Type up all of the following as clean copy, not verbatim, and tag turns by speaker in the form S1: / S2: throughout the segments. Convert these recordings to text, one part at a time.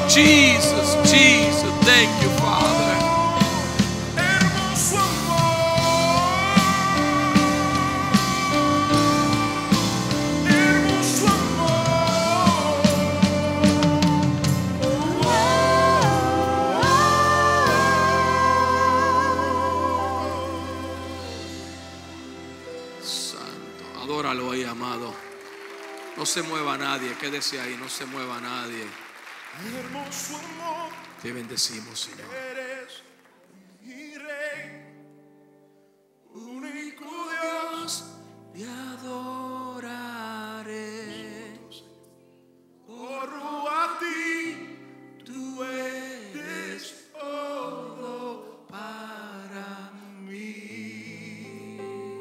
S1: Jesus, Jesus, thank you, Father.
S2: Hermoso amor, hermoso amor.
S1: Santo, adóralo ahí, amado. No se mueva nadie, quédese ahí, no se mueva nadie.
S2: Hermoso amor,
S1: Te bendecimos, Señor.
S2: eres mi rey, único Dios.
S1: Te adoraré.
S2: Corro a ti, tú eres todo
S1: Para
S2: mí.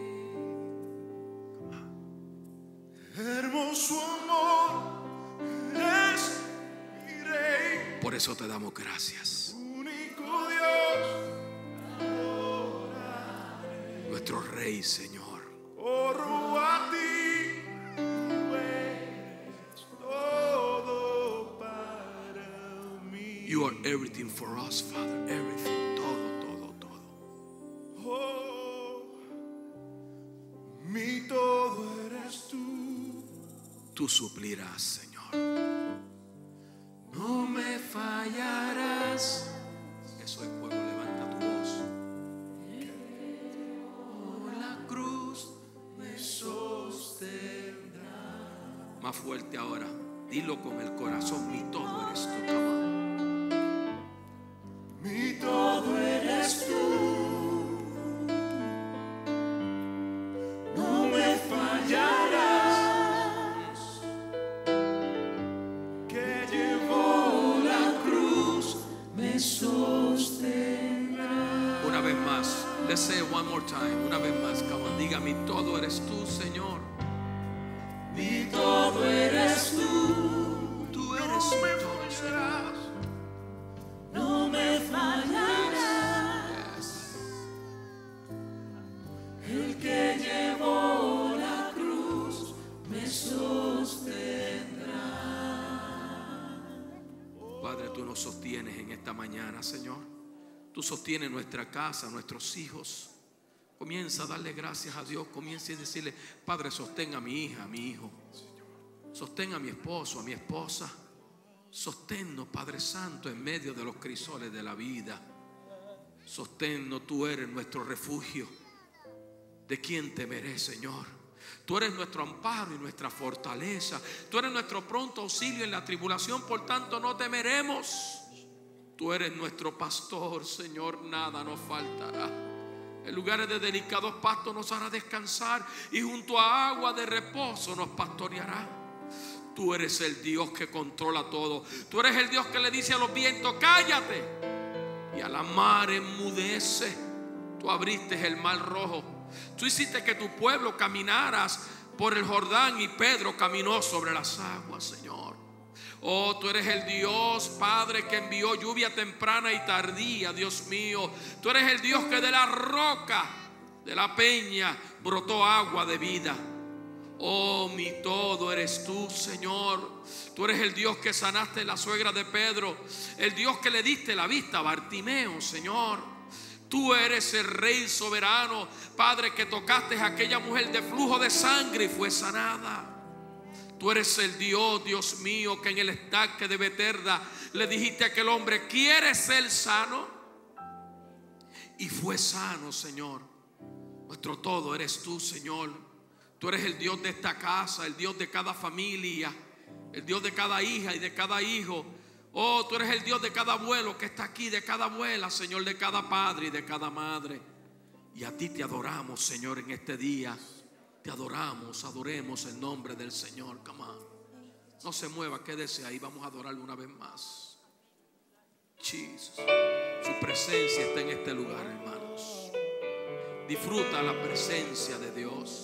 S2: Hermoso amor, eres mi rey,
S1: por eso te damos gracias.
S2: único Dios.
S1: Nuestro Rey, Señor.
S2: Corro a ti, tú eres todo para mí.
S1: You are everything for us, Father. Everything. Todo, todo, todo.
S2: Oh, mi todo eres tú.
S1: Tú suplirás, Señor. No me fallarás. Eso es, pueblo, levanta tu voz. Por la cruz me sostendrá. Más fuerte ahora. Dilo con el corazón. Mi todo eres tú, come on.
S2: Mi todo eres tú. No me fallarás. Que llevó la cruz me sostendrá.
S1: Una vez más. Let's say it one more time. Una vez más. Come on. Diga, mi todo eres tú, Señor.
S2: Mi todo eres tú.
S1: Tú eres
S2: No
S1: mi
S2: me
S1: todo, Señor.
S2: fallarás. No me fallarás.
S1: Yes.
S2: El que llevó la cruz me sostendrá.
S1: Padre, tú nos sostienes en esta mañana, Señor. Tú sostienes nuestra casa, nuestros hijos. Comienza a darle gracias a Dios. Comienza a decirle: Padre, sostén a mi hija, a mi hijo. Sostén a mi esposo, a mi esposa. Sosténnos, Padre Santo, en medio de los crisoles de la vida. Sosténnos, tú eres nuestro refugio. ¿De quién temeré, Señor? Tú eres nuestro amparo y nuestra fortaleza. Tú eres nuestro pronto auxilio en la tribulación, por tanto no temeremos. Tú eres nuestro pastor, Señor, nada nos faltará. En lugares de delicados pastos nos hará descansar, y junto a agua de reposo nos pastoreará. Tú eres el Dios que controla todo. Tú eres el Dios que le dice a los vientos: cállate, y a la mar enmudece. Tú abriste el mar rojo. Tú hiciste que tu pueblo caminaras por el Jordán, y Pedro caminó sobre las aguas, Señor. Oh, tú eres el Dios, Padre, que envió lluvia temprana y tardía, Dios mío. Tú eres el Dios que de la roca, de la peña, brotó agua de vida. Oh, mi todo eres tú, Señor. Tú eres el Dios que sanaste la suegra de Pedro, el Dios que le diste la vista a Bartimeo, Señor. Tú eres el Rey soberano, Padre, que tocaste a aquella mujer de flujo de sangre y fue sanada. Tú eres el Dios, Dios mío, que en el estanque de Beterda le dijiste a aquel hombre: ¿quieres ser sano? Y fue sano, Señor. Nuestro todo eres tú, Señor. Tú eres el Dios de esta casa, el Dios de cada familia, el Dios de cada hija y de cada hijo. Oh, tú eres el Dios de cada abuelo que está aquí, de cada abuela, Señor, de cada padre y de cada madre. Y a ti te adoramos, Señor, en este día. Te adoramos, adoremos el nombre del Señor. Come on. No se mueva, quédese ahí. Vamos a adorarle una vez más. Jesus. Su presencia está en este lugar, hermanos. Disfruta la presencia de Dios.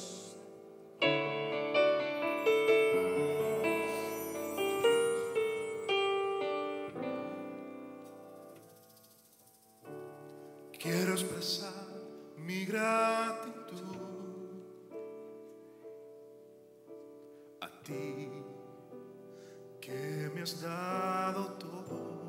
S2: Quiero expresar mi gratitud a ti, que me has dado todo.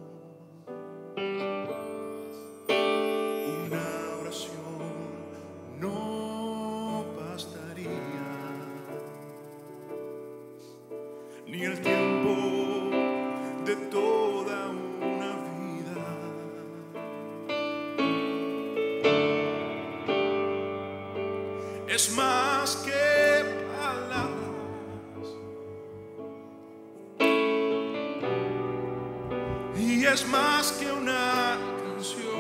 S3: ni el tiempo de toda una vida. Es más que palabras, y es más que una canción.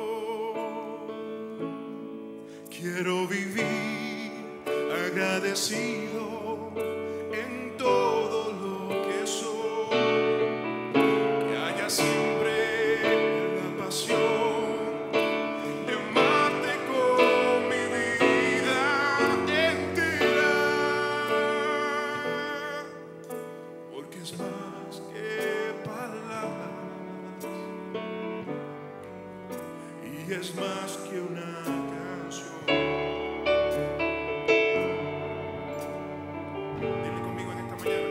S3: Quiero vivir agradecido en todo lo que soy, que haya siempre la pasión de amarte con mi vida entera, porque es más que palabras y es más que una canción. Dile conmigo en esta mañana.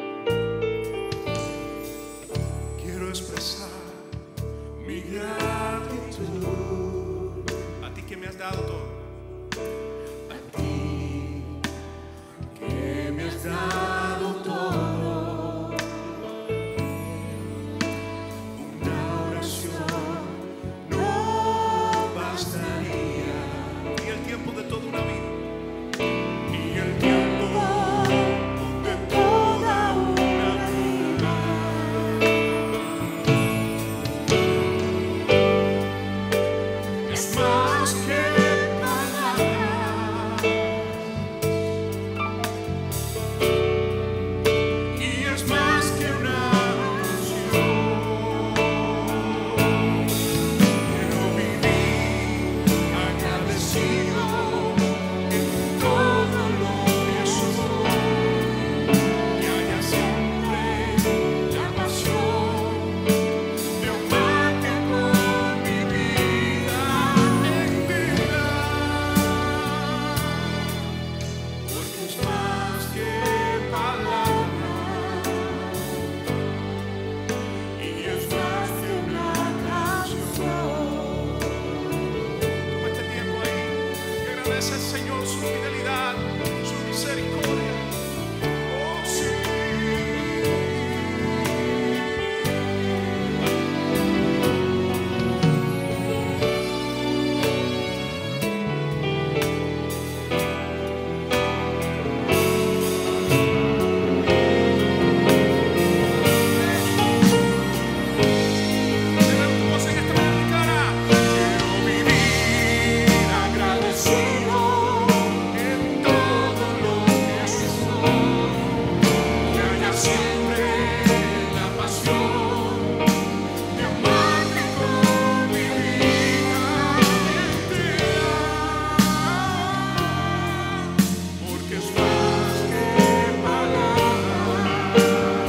S3: Quiero expresar mi gratitud a ti que me has dado todo. A ti que me has dado todo. Una oración no bastaría, y el tiempo de toda una vida, y el tiempo de toda una vida. Es más que palabras, y es más que una canción. Quiero vivir agradecido en todo lo que soy, que haya siempre la pasión de amarte con mi vida entera, porque es más que palabras y es más que una canción. Toma este tiempo ahí y agradece al Señor su fidelidad, su misericordia. Oh, sí. Levanta tu voz en esta mañana. Quiero vivir agradecido en todo lo que soy, que haya siempre la pasión de amarte con mi vida entera, porque es más que palabras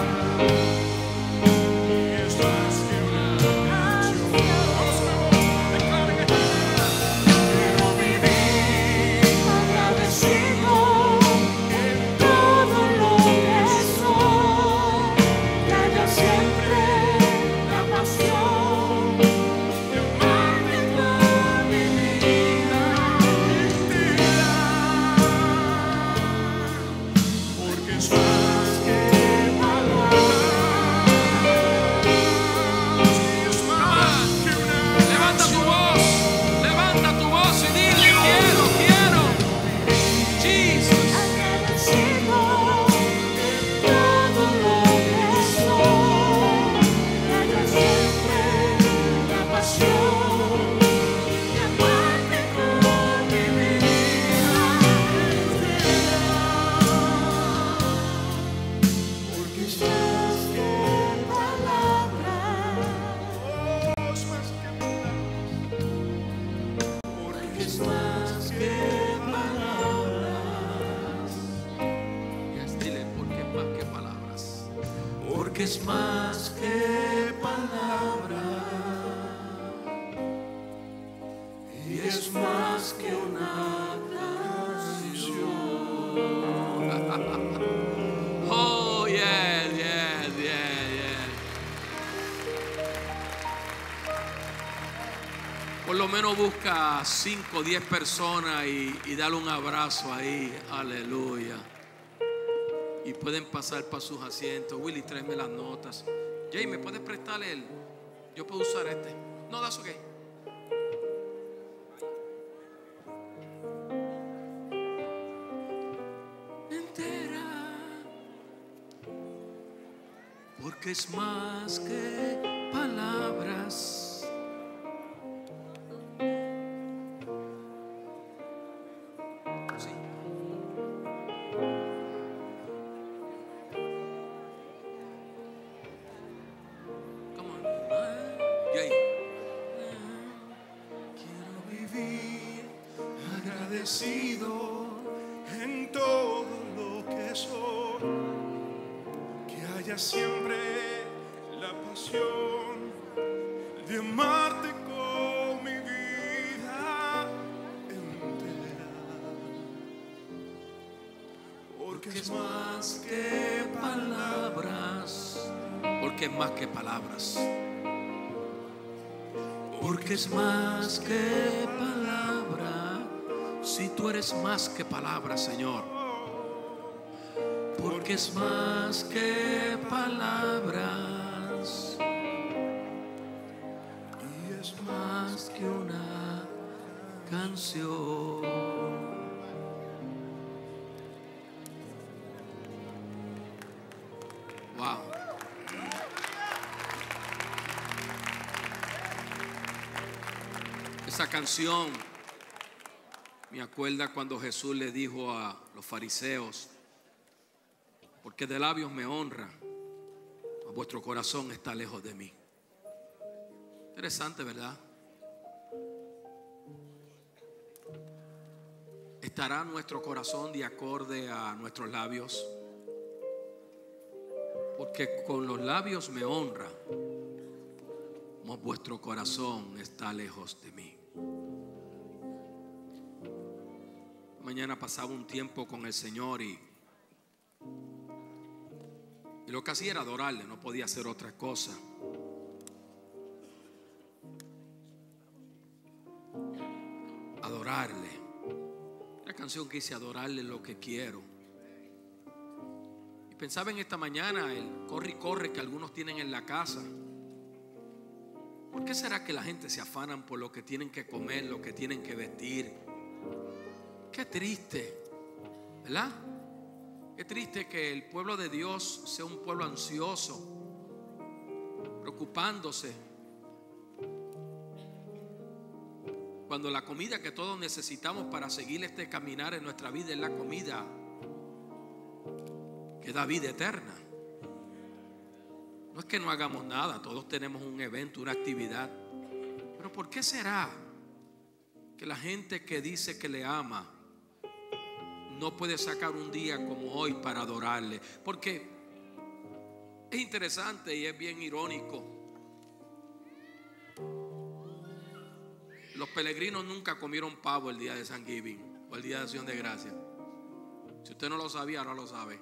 S3: y es más que una canción. Vamos a ver, declaren esta mañana. Quiero vivir agradecido en todo lo que soy, que haya siempre la pasión de amarte con mi vida entera, porque es más que palabras y es más que una
S1: Levanta tu
S3: canción.
S1: voz y dile: quiero, quiero. Jesus.
S2: Agradecido en todo lo que soy, que haya siempre la pasión de amarte con mi vida entera, porque es más que palabras,
S3: Oh, es más que palabras, porque es más que palabras,
S1: Yes, dile: porque es más que palabras.
S3: porque es más que palabras y es más que una canción.
S1: Oh, yes, yes, yes, yes. Por lo menos busca 5 o 10 personas y dale un abrazo ahí. Aleluya. Y pueden pasar para sus asientos. Willy, tráeme las notas. Jay, ¿me puedes prestar el? Yo puedo usar este. No, that's okay. Entera, porque es más que palabras.
S3: En todo lo que soy, que haya siempre la pasión de amarte con mi vida entera, porque es más que palabras,
S1: porque es más que palabras, porque es más que palabras. Si tú eres más que palabras, Señor, porque es más que palabras y es más que una canción. Wow. Esa canción me acuerda cuando Jesús le dijo a los fariseos: porque de labios me honra, mas vuestro corazón está lejos de mí. Interesante, ¿verdad? ¿Estará nuestro corazón de acorde a nuestros labios? Porque con los labios me honra, mas vuestro corazón está lejos de mí. Mañana pasaba un tiempo con el Señor y lo que hacía era adorarle, no podía hacer otra cosa. Adorarle. La canción que dice: adorarle lo que quiero. Y pensaba en esta mañana el corre y corre que algunos tienen en la casa. ¿Por qué será que la gente se afanan por lo que tienen que comer, lo que tienen que vestir? Qué triste, ¿verdad? Qué triste que el pueblo de Dios sea un pueblo ansioso, preocupándose, cuando la comida que todos necesitamos para seguir este caminar en nuestra vida es la comida que da vida eterna. No es que no hagamos nada, todos tenemos un evento, una actividad, pero ¿por qué será que la gente que dice que le ama no puede sacar un día como hoy para adorarle? Porque es interesante y es bien irónico. Los peregrinos nunca comieron pavo el día de Thanksgiving o el día de Acción de Gracias. Si usted no lo sabía, ahora lo sabe.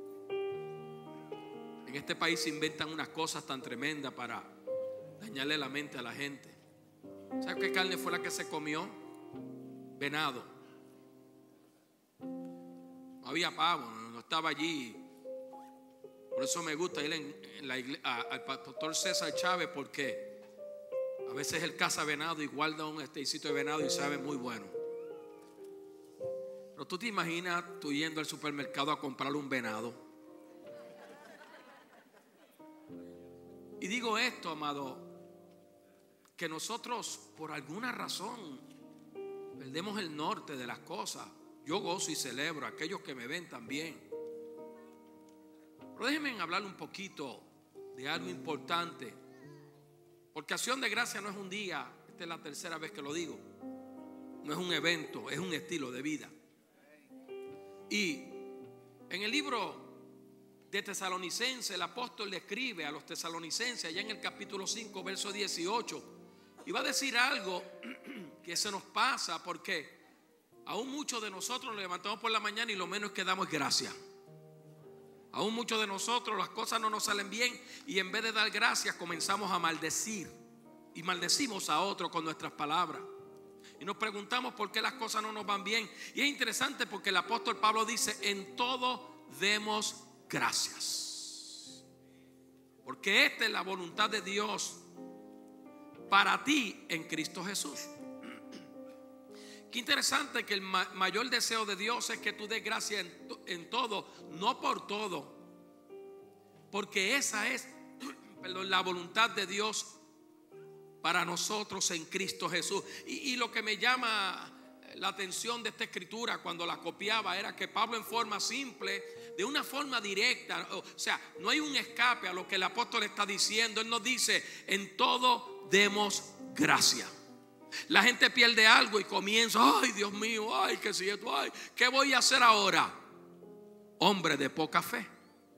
S1: En este país se inventan unas cosas tan tremendas para dañarle la mente a la gente. ¿Sabe qué carne fue la que se comió? Venado. No había pavo, no estaba allí. Por eso me gusta ir en la iglesia, al pastor César Chávez, porque a veces él caza venado y guarda un esteicito de venado y sabe muy bueno. Pero tú te imaginas tú yendo al supermercado a comprar un venado. Y digo esto, amado, que nosotros por alguna razón perdemos el norte de las cosas. Yo gozo y celebro, aquellos que me ven también. Pero déjenme hablar un poquito de algo importante. Porque Acción de Gracia no es un día, esta es la tercera vez que lo digo. No es un evento, es un estilo de vida. Y en el libro de Tesalonicenses, el apóstol le escribe a los tesalonicenses, allá en el capítulo 5, verso 18. Y va a decir algo que se nos pasa porque aún muchos de nosotros nos levantamos por la mañana y lo menos que damos es gracias. Aún muchos de nosotros las cosas no nos salen bien y en vez de dar gracias comenzamos a maldecir. Y maldecimos a otros con nuestras palabras. Y nos preguntamos por qué las cosas no nos van bien. Y es interesante porque el apóstol Pablo dice: en todo demos gracias. Porque esta es la voluntad de Dios para ti en Cristo Jesús. Qué interesante que el mayor deseo de Dios es que tú des gracias en todo, no por todo, porque esa es la voluntad de Dios para nosotros en Cristo Jesús. Y lo que me llama la atención de esta escritura cuando la copiaba era que Pablo, en forma simple, de una forma directa, o sea, no hay un escape a lo que el apóstol está diciendo. Él nos dice: en todo demos gracia. La gente pierde algo y comienza: ay, Dios mío, ay, que si esto, ay, ¿qué voy a hacer ahora? Hombre de poca fe.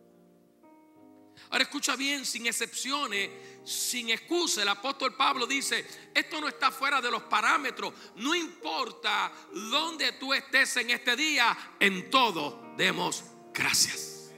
S1: Ahora escucha bien, sin excepciones, sin excusa, el apóstol Pablo dice: esto no está fuera de los parámetros. No importa dónde tú estés en este día, en todo demos gracias.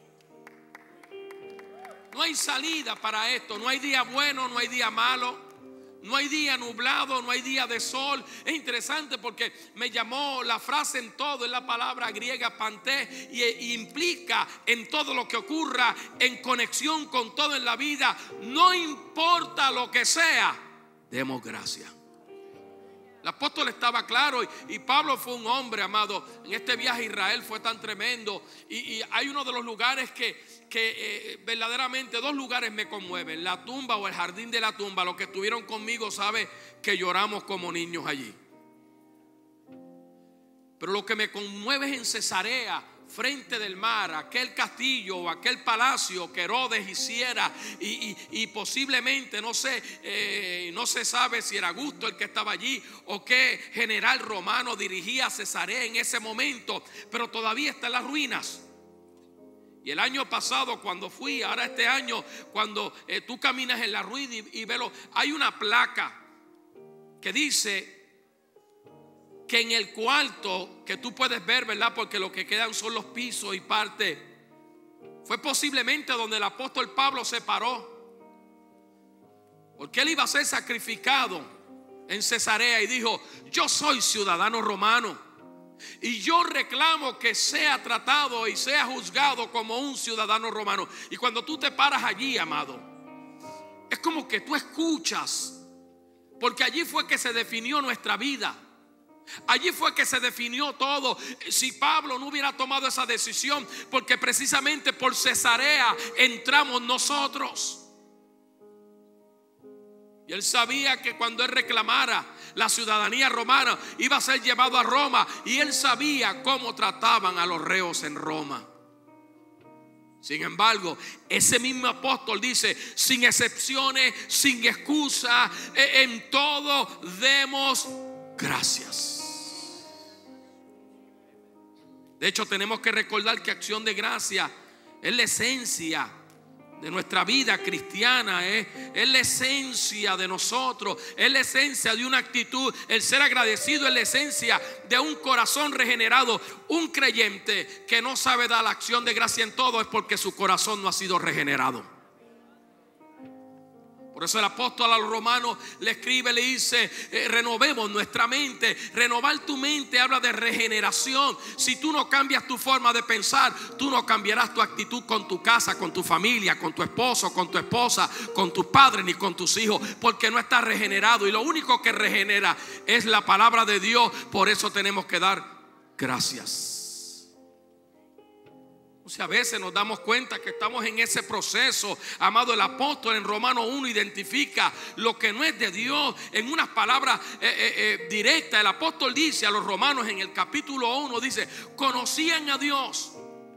S1: No hay salida para esto. No hay día bueno, no hay día malo, no hay día nublado, no hay día de sol. Es interesante porque me llamó la frase en todo, es la palabra griega panté, y implica en todo lo que ocurra, en conexión con todo en la vida. No importa lo que sea, demos gracias. El apóstol estaba claro, y Pablo fue un hombre, amado. En este viaje a Israel fue tan tremendo, y hay uno de los lugares que verdaderamente, dos lugares me conmueven: la tumba o el jardín de la tumba. Los que estuvieron conmigo saben que lloramos como niños allí. Pero lo que me conmueve es en Cesarea, frente del mar, aquel castillo o aquel palacio que Herodes hiciera, y posiblemente, no se sabe si era Augusto el que estaba allí o qué general romano dirigía Cesarea en ese momento, pero todavía está en las ruinas. Y el año pasado cuando fui, ahora este año, cuando tú caminas en la ruina y velo, hay una placa que dice que en el cuarto que tú puedes ver, ¿verdad? Porque lo que quedan son los pisos y parte, fue posiblemente donde el apóstol Pablo se paró, porque él iba a ser sacrificado en Cesarea, y dijo: yo soy ciudadano romano y yo reclamo que sea tratado y sea juzgado como un ciudadano romano. Y cuando tú te paras allí, amado, es como que tú escuchas, porque allí fue que se definió nuestra vida. Allí fue que se definió todo. Si Pablo no hubiera tomado esa decisión, porque precisamente por Cesarea entramos nosotros. Y él sabía que cuando él reclamara la ciudadanía romana, iba a ser llevado a Roma, y él sabía cómo trataban a los reos en Roma. Sin embargo, ese mismo apóstol dice: sin excepciones, sin excusa, en todo demos gracias. De hecho, tenemos que recordar que acción de gracia es la esencia de nuestra vida cristiana, es la esencia de nosotros, es la esencia de una actitud. El ser agradecido es la esencia de un corazón regenerado. Un creyente que no sabe dar la acción de gracia en todo es porque su corazón no ha sido regenerado. Por eso el apóstol a los romanos le escribe, le dice: renovemos nuestra mente. Renovar tu mente habla de regeneración. Si tú no cambias tu forma de pensar, tú no cambiarás tu actitud con tu casa, con tu familia, con tu esposo, con tu esposa, con tus padres, ni con tus hijos, porque no estás regenerado. Y lo único que regenera es la palabra de Dios. Por eso tenemos que dar gracias. O sea, a veces nos damos cuenta que estamos en ese proceso. Amado, el apóstol en Romanos 1 identifica lo que no es de Dios en unas palabras directas. El apóstol dice a los romanos en el capítulo 1, dice: conocían a Dios.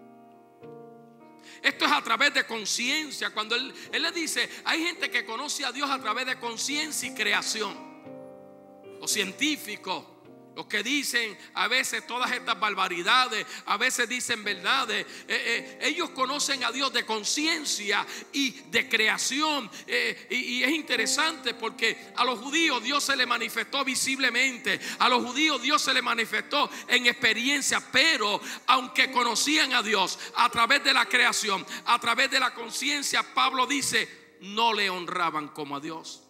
S1: Esto es a través de conciencia. Cuando él le dice, hay gente que conoce a Dios a través de conciencia y creación. Los científicos, los que dicen a veces todas estas barbaridades, a veces dicen verdades, ellos conocen a Dios de conciencia y de creación. Y es interesante porque a los judíos Dios se le manifestó visiblemente, a los judíos Dios se le manifestó en experiencia. Pero aunque conocían a Dios a través de la creación, a través de la conciencia, Pablo dice, no le honraban como a Dios.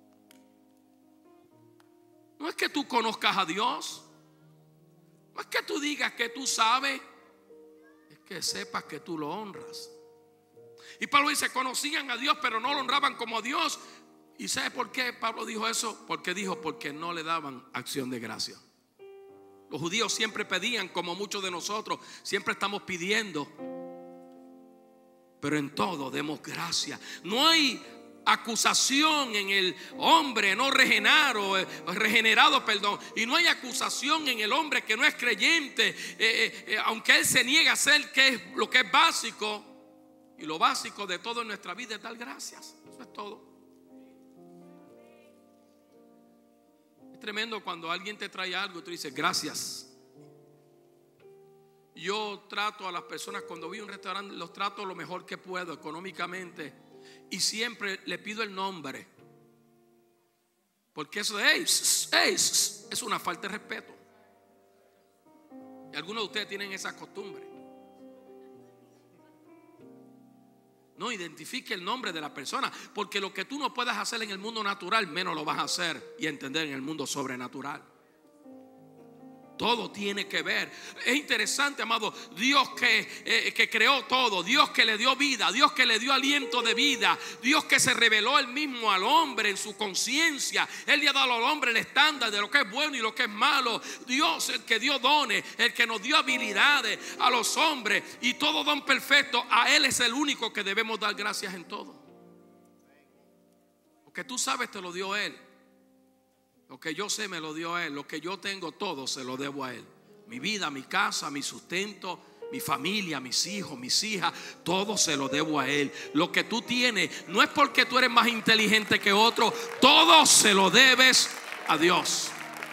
S1: No es que tú conozcas a Dios, no es que tú digas que tú sabes. que sepas que tú lo honras. Y Pablo dice, conocían a Dios, pero no lo honraban como a Dios. ¿Y sabe por qué Pablo dijo eso? Porque no le daban acción de gracia. Los judíos siempre pedían, como muchos de nosotros, siempre estamos pidiendo. Pero en todo demos gracia. No hay acusación en el hombre no regenerado, y no hay acusación en el hombre que no es creyente, aunque él se niega a hacer lo que es básico. Y lo básico de todo en nuestra vida es dar gracias. Eso es todo. Es tremendo cuando alguien te trae algo y tú dices gracias. Yo trato a las personas cuando voy a un restaurante, los trato lo mejor que puedo económicamente. Y siempre le pido el nombre. Porque eso de es una falta de respeto. Y algunos de ustedes tienen esa costumbre. No identifique el nombre de la persona. Porque lo que tú no puedas hacer en el mundo natural, menos lo vas a hacer y entender en el mundo sobrenatural. Todo tiene que ver. Es interesante, amado, Dios que creó todo, Dios que le dio vida, Dios que le dio aliento de vida, Dios que se reveló él mismo al hombre en su conciencia. Él le ha dado al hombre el estándar de lo que es bueno y lo que es malo. Dios, el que dio dones, el que nos dio habilidades a los hombres, y todo don perfecto, a Él es el único que debemos dar gracias en todo. Lo que tú sabes te lo dio Él. Lo que yo sé me lo dio a Él. Lo que yo tengo todo se lo debo a Él. Mi vida, mi casa, mi sustento, mi familia, mis hijos, mis hijas, todo se lo debo a Él. Lo que tú tienes no es porque tú eres más inteligente que otro. Todo se lo debes a Dios.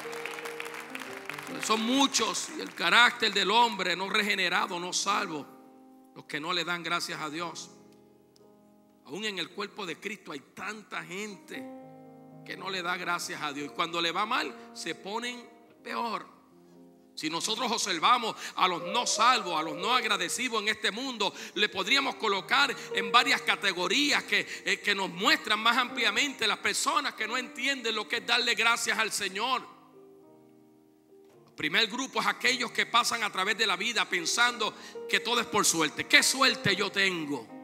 S1: Son muchos, y el carácter del hombre no regenerado, no salvo, los que no le dan gracias a Dios. Aún en el cuerpo de Cristo hay tanta gente que no le da gracias a Dios, y cuando le va mal se ponen peor. Si nosotros observamos a los no salvos, a los no agradecidos en este mundo, le podríamos colocar en varias categorías que nos muestran más ampliamente las personas que no entienden lo que es darle gracias al Señor. El primer grupo es aquellos que pasan a través de la vida pensando que todo es por suerte. ¿Qué suerte yo tengo?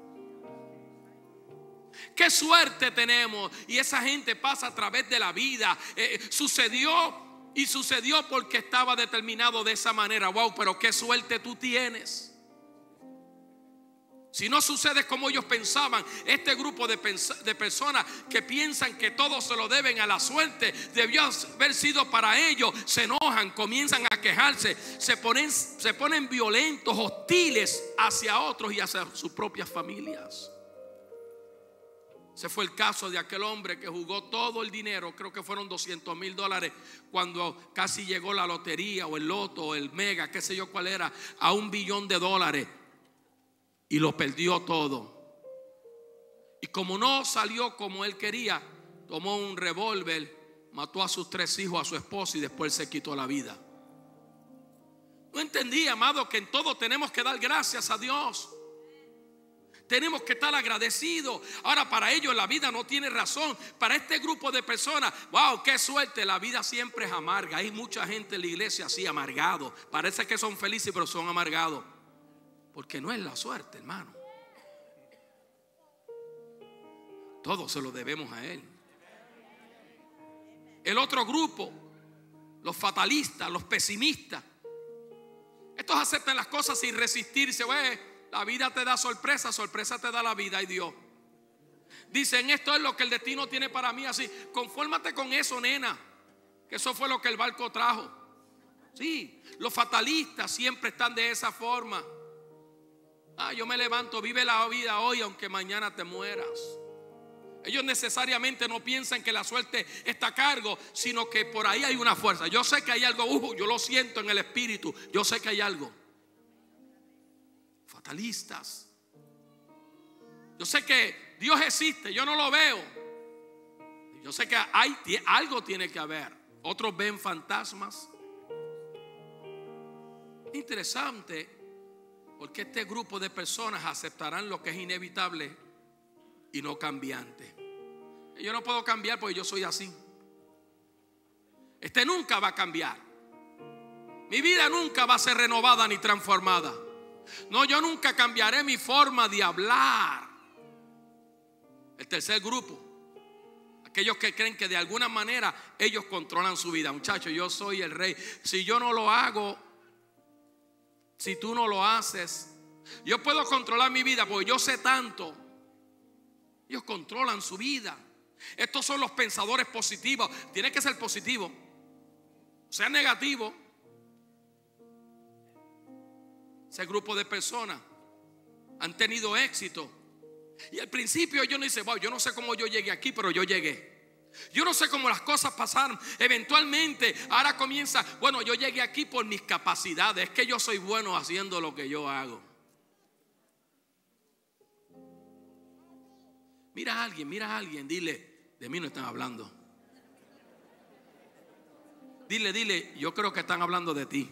S1: Qué suerte tenemos. Y esa gente pasa a través de la vida. Sucedió porque estaba determinado de esa manera. Wow, pero qué suerte tú tienes. Si no sucede como ellos pensaban, este grupo de personas que piensan que todo se lo deben a la suerte, debió haber sido para ellos, se enojan, comienzan a quejarse, se ponen violentos, hostiles hacia otros y hacia sus propias familias. Ese fue el caso de aquel hombre que jugó todo el dinero, creo que fueron $200,000, cuando casi llegó la lotería o el loto o el mega, qué sé yo cuál era, a $1 billón, y lo perdió todo. Y como no salió como él quería, tomó un revólver, mató a sus 3 hijos, a su esposa, y después se quitó la vida. No entendí, amado, que en todo tenemos que dar gracias a Dios. Tenemos que estar agradecidos. Ahora, para ellos la vida no tiene razón. Para este grupo de personas, wow, qué suerte. La vida siempre es amarga. Hay mucha gente en la iglesia así, amargado. Parece que son felices, pero son amargados. Porque no es la suerte, hermano. Todo se lo debemos a Él. El otro grupo, los fatalistas, los pesimistas. Estos aceptan las cosas sin resistirse. La vida te da sorpresa, sorpresa te da la vida y Dios. Dicen, esto es lo que el destino tiene para mí, así. Confórmate con eso, nena, que eso fue lo que el barco trajo. Sí, los fatalistas siempre están de esa forma. Yo me levanto, vive la vida hoy aunque mañana te mueras. Ellos necesariamente no piensan que la suerte está a cargo, sino que por ahí hay una fuerza. Yo sé que hay algo, yo lo siento en el espíritu, yo sé que hay algo. Fatalistas. Yo sé que Dios existe, yo no lo veo. Yo sé que algo tiene que haber. Otros ven fantasmas. Interesante, porque este grupo de personas aceptarán lo que es inevitable y no cambiante. Yo no puedo cambiar porque yo soy así. Nunca va a cambiar. Mi vida nunca va a ser renovada ni transformada. No, yo nunca cambiaré mi forma de hablar. El tercer grupo, aquellos que creen que de alguna manera ellos controlan su vida. Muchachos, yo soy el rey. Si yo no lo hago, si tú no lo haces, yo puedo controlar mi vida porque yo sé tanto. Ellos controlan su vida. Estos son los pensadores positivos. Tiene que ser positivo, sea negativo. Ese grupo de personas han tenido éxito. Y al principio yo no dice, wow, yo no sé cómo yo llegué aquí, pero yo llegué. Yo no sé cómo las cosas pasaron. Eventualmente, ahora comienza, bueno, yo llegué aquí por mis capacidades. Es que yo soy bueno haciendo lo que yo hago. Mira a alguien, dile, de mí no están hablando. Dile, yo creo que están hablando de ti.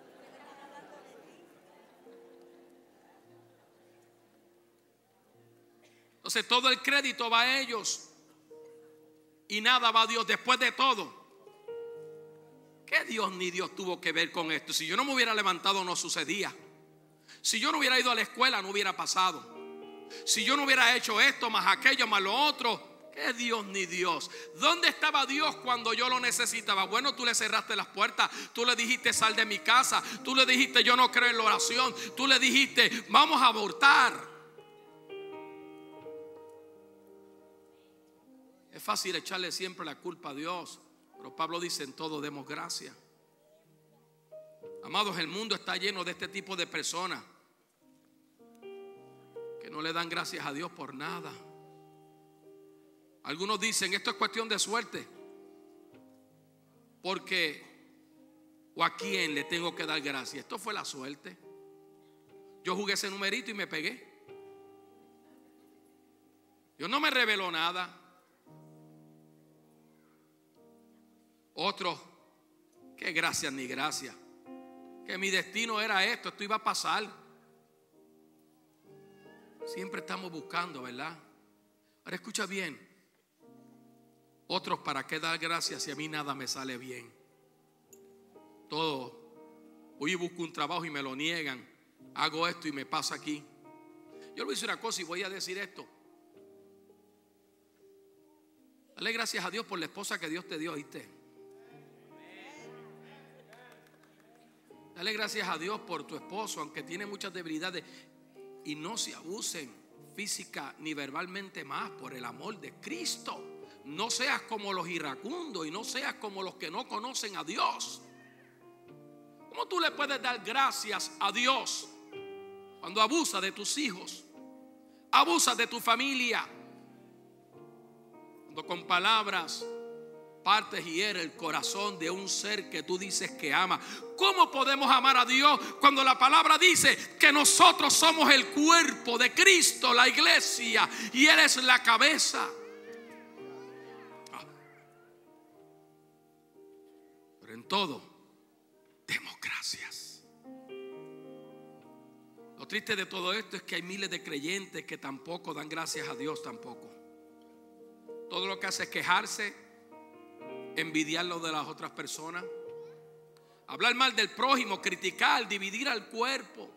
S1: Entonces todo el crédito va a ellos y nada va a Dios. Después de todo, ¿qué Dios ni Dios tuvo que ver con esto? Si yo no me hubiera levantado, no sucedía. Si yo no hubiera ido a la escuela, no hubiera pasado. Si yo no hubiera hecho esto, más aquello, más lo otro, ¿qué Dios ni Dios? ¿Dónde estaba Dios cuando yo lo necesitaba? Bueno, tú le cerraste las puertas. Tú le dijiste, sal de mi casa. Tú le dijiste, yo no creo en la oración. Tú le dijiste, vamos a abortar. Es fácil echarle siempre la culpa a Dios, pero Pablo dice, en todo demos gracias. Amados, el mundo está lleno de este tipo de personas que no le dan gracias a Dios por nada. Algunos dicen, esto es cuestión de suerte, porque o a quién le tengo que dar gracias. Esto fue la suerte. Yo jugué ese numerito y me pegué. Dios no me reveló nada. Otros, que gracias ni gracias, que mi destino era esto iba a pasar. Siempre estamos buscando, ¿verdad? Ahora escucha bien. Otros, ¿para qué dar gracias si a mí nada me sale bien? Todo. Hoy busco un trabajo y me lo niegan. Hago esto y me pasa aquí. Yo le voy a decir una cosa y voy a decir esto. Dale gracias a Dios por la esposa que Dios te dio, ¿oíste? Dale gracias a Dios por tu esposo, aunque tiene muchas debilidades. Y no se abusen física ni verbalmente más, por el amor de Cristo. No seas como los iracundos y no seas como los que no conocen a Dios. ¿Cómo tú le puedes dar gracias a Dios cuando abusa de tus hijos, abusa de tu familia, cuando con palabras partes y hiere el corazón de un ser que tú dices que ama? ¿Cómo podemos amar a Dios cuando la palabra dice que nosotros somos el cuerpo de Cristo, la iglesia, y Él es la cabeza? Pero en todo, demos gracias. Lo triste de todo esto es que hay miles de creyentes que tampoco dan gracias a Dios tampoco. Todo lo que hace es quejarse, envidiar lo de las otras personas, hablar mal del prójimo, criticar, dividir al cuerpo.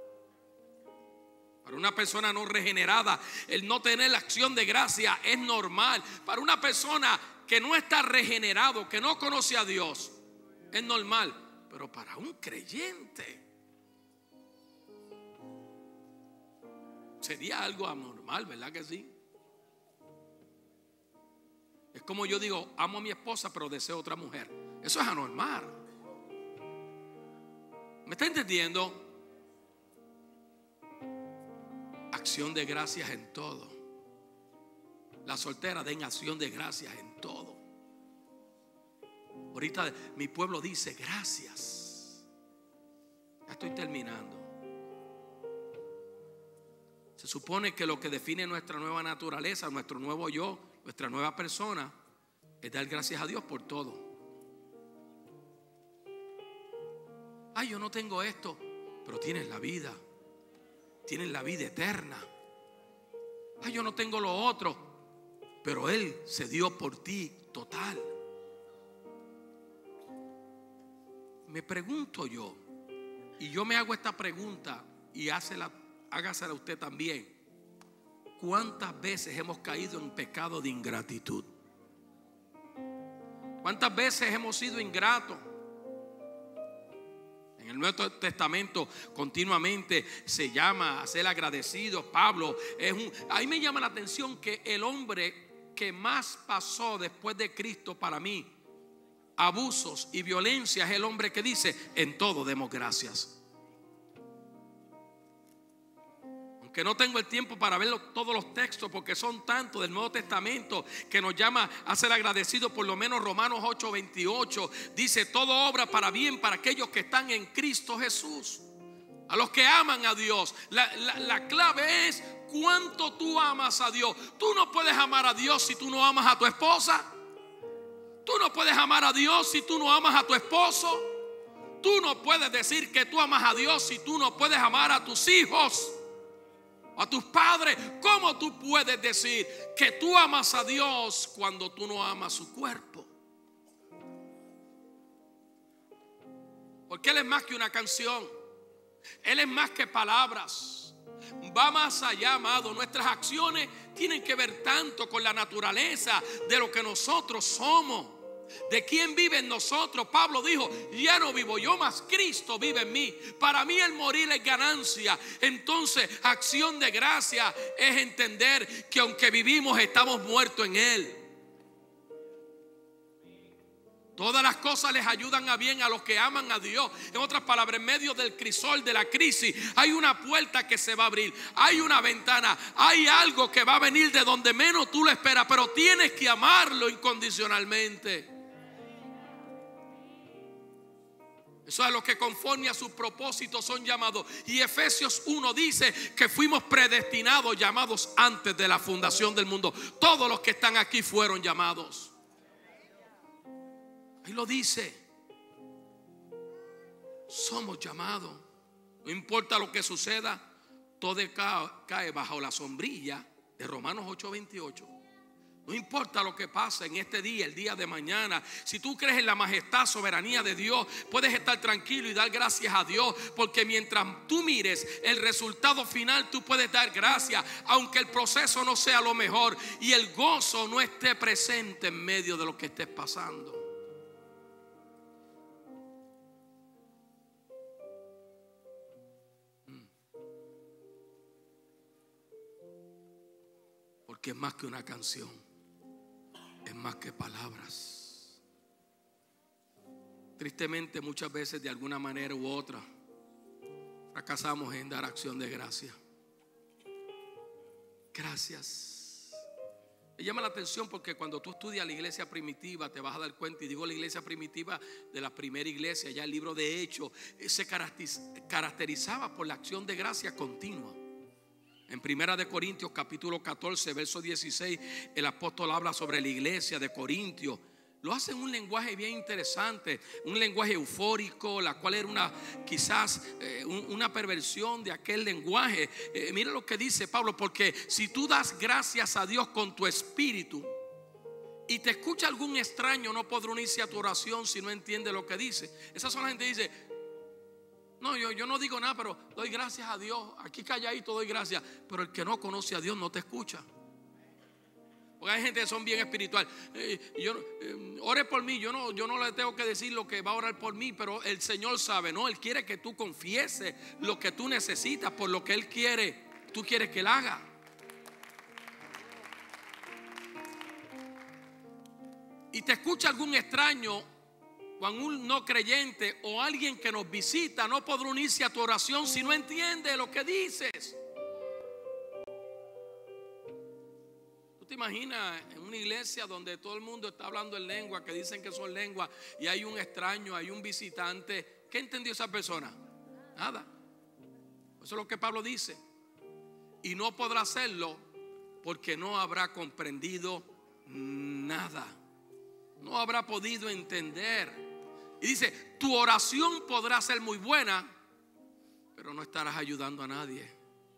S1: Para una persona no regenerada, el no tener la acción de gracia es normal. Para una persona que no está regenerado, que no conoce a Dios, es normal. Pero para un creyente sería algo anormal, ¿verdad que sí? Es como yo digo, amo a mi esposa pero deseo otra mujer. Eso es anormal. ¿Me está entendiendo? Acción de gracias en todo. Las solteras den acción de gracias en todo. Ahorita mi pueblo dice gracias. Ya estoy terminando. Se supone que lo que define nuestra nueva naturaleza, nuestro nuevo yo, nuestra nueva persona, es dar gracias a Dios por todo. Ay, yo no tengo esto, pero tienes la vida. Tienes la vida eterna. Ay, yo no tengo lo otro, pero Él se dio por ti total. Me pregunto yo, y yo me hago esta pregunta y hágasela usted también. ¿Cuántas veces hemos caído en pecado de ingratitud? ¿Cuántas veces hemos sido ingratos? En el Nuevo Testamento continuamente se llama a ser agradecido. Pablo ahí me llama la atención que el hombre que más pasó después de Cristo para mí abusos y violencia es el hombre que dice: en todo demos gracias. Que no tengo el tiempo para ver todos los textos, porque son tantos del Nuevo Testamento que nos llama a ser agradecidos. Por lo menos Romanos 8:28 dice: todo obra para bien para aquellos que están en Cristo Jesús, a los que aman a Dios. La clave es cuánto tú amas a Dios. Tú no puedes amar a Dios si tú no amas a tu esposa. Tú no puedes amar a Dios si tú no amas a tu esposo. Tú no puedes decir que tú amas a Dios si tú no puedes amar a tus hijos, a tus padres. ¿Cómo tú puedes decir que tú amas a Dios cuando tú no amas su cuerpo? Porque Él es más que una canción. Él es más que palabras. Va más allá, amado. Nuestras acciones tienen que ver tanto con la naturaleza de lo que nosotros somos, de quién vive en nosotros. Pablo dijo: ya no vivo yo, mas Cristo vive en mí. Para mí el morir es ganancia. Entonces, acción de gracia es entender que aunque vivimos, estamos muertos en Él. Todas las cosas les ayudan a bien a los que aman a Dios. En otras palabras, en medio del crisol de la crisis hay una puerta que se va a abrir, hay una ventana, hay algo que va a venir de donde menos tú lo esperas, pero tienes que amarlo incondicionalmente. Eso es lo que conforme a sus propósitos son llamados. Y Efesios 1 dice que fuimos predestinados, llamados antes de la fundación del mundo. Todos los que están aquí fueron llamados. Ahí lo dice. Somos llamados. No importa lo que suceda, todo cae bajo la sombrilla de Romanos 8:28. No importa lo que pase en este día, el día de mañana. Si tú crees en la majestad, soberanía de Dios, puedes estar tranquilo y dar gracias a Dios. Porque mientras tú mires el resultado final, tú puedes dar gracias, aunque el proceso no sea lo mejor y el gozo no esté presente en medio de lo que estés pasando. Porque es más que una canción, es más que palabras. Tristemente, muchas veces de alguna manera u otra fracasamos en dar acción de gracia. Gracias. Me llama la atención porque cuando tú estudias la iglesia primitiva te vas a dar cuenta, y digo la iglesia primitiva de la primera iglesia, ya el libro de Hechos se caracterizaba por la acción de gracia continua. En Primera de Corintios capítulo 14 verso 16, el apóstol habla sobre la iglesia de Corintios. Lo hace en un lenguaje bien interesante, un lenguaje eufórico, la cual era quizás una perversión de aquel lenguaje. Mira lo que dice Pablo: porque si tú das gracias a Dios con tu espíritu y te escucha algún extraño, no podrá unirse a tu oración si no entiende lo que dice. Esa son la gente que dice: no, yo no digo nada, pero doy gracias a Dios. Aquí calladito doy gracias. Pero el que no conoce a Dios no te escucha. Porque hay gente que son bien espiritual. Ore por mí. Yo no le tengo que decir lo que va a orar por mí, pero el Señor sabe. No, Él quiere que tú confieses lo que tú necesitas por lo que Él quiere. Tú quieres que Él haga. Y te escucha algún extraño, o un no creyente, o alguien que nos visita, no podrá unirse a tu oración si no entiende lo que dices. ¿Tú te imaginas en una iglesia donde todo el mundo está hablando en lengua, que dicen que son lenguas, y hay un extraño, hay un visitante? ¿Qué entendió esa persona? Nada. Eso es lo que Pablo dice. Y no podrá hacerlo porque no habrá comprendido nada. No habrá podido entender. Y dice: tu oración podrá ser muy buena, pero no estarás ayudando a nadie.